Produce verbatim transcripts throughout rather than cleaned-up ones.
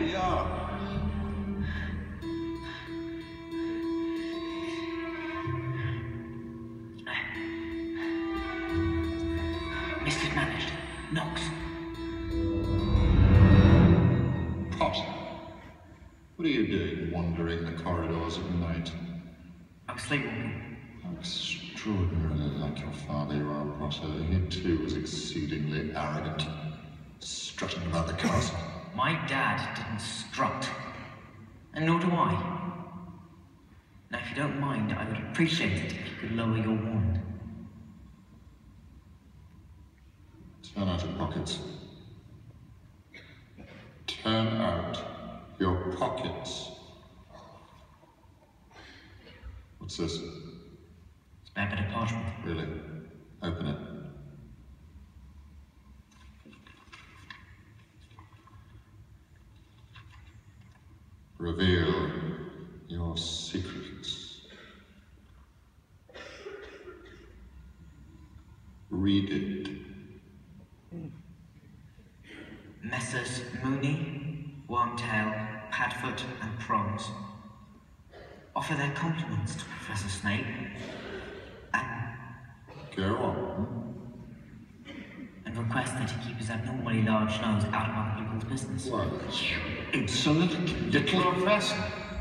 we are. Mismanaged. Knox. Potter, what are you doing wandering the corridors at night? I'm sleepwalking. How extraordinarily like your father you are, Potter. He too was exceedingly arrogant, strutting about the castle. My dad didn't strut. And nor do I. Now, if you don't mind, I would appreciate it if you could lower your wand. Turn out your pockets. Turn out your pockets. What's this? Spare bit of parchment. Really? Open it. Reveal your secrets. Read it. Messrs. Mooney, Wormtail, Padfoot, and Prongs offer their compliments to Professor Snape and... Go on. and request that he keep his abnormally large nose out of other people's business. What? Insolent little professor.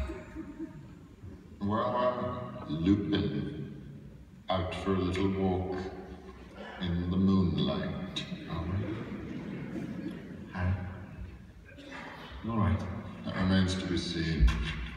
Well, well, Lupin. Out for a little walk in the moonlight, are we? Harry? You all right? That remains to be seen.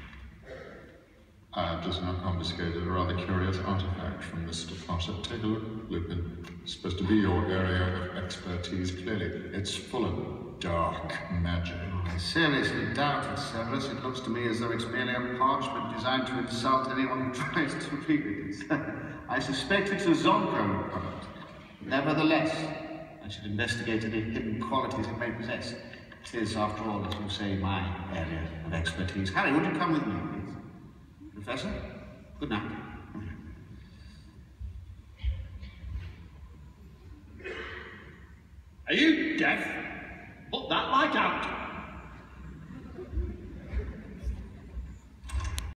I have just now confiscated a rather curious artifact from Mister Potter. Take a look, Lupin. It's supposed to be your area of expertise. Clearly, it's full of dark magic. I seriously doubt it, Severus. It looks to me as though it's merely a parchment designed to insult anyone who tries to read it. I suspect it's a Zonko product. Nevertheless, I should investigate any hidden qualities it may possess. It is, after all, as you say, my area of expertise. Harry, would you come with me, please? Professor, good night. Are you deaf? Put that light out.